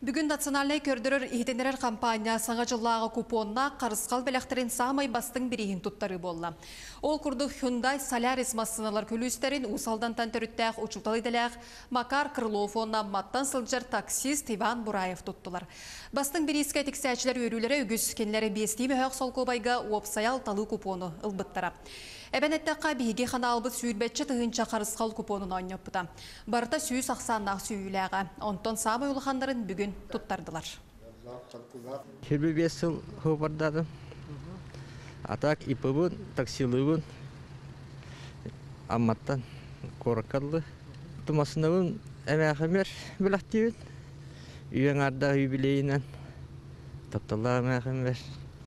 Бүгін национальный көрдірір ихтенерер компания саңа жыллағы купонна қарысқал бәләқтерін самай бастың бірейін тұттары болла. Ол күрді Hyundai Solaris массыналар көлістерін ұсалдан тәнтөріттәқ ұчылталыдыләқ Макар Крылов оннан маттан сылжар таксист Иван Бураев тұттылар. Бастың бірейске тексәчілер өрілері үгіз кенлері бестеймі әқ сол көбайға уапсаял талы купоны ұлбыттара. Әбәнеттәққа бейге қана албыт сүйірбәтші тұғынша қарысқал купонын ойнапыда. Барыта сүйіс ақсаннақ сүйіләға. Онтон самай ұлықандарын бүгін тұттардылар. Хербі 5 жыл хабардадым. Атак ипыбын, таксилыбын, амматтан қорыққалы. Тумасынабын әмәқімер білақтейбін. Үйен арда үй білейінен тапталла әмәқімер.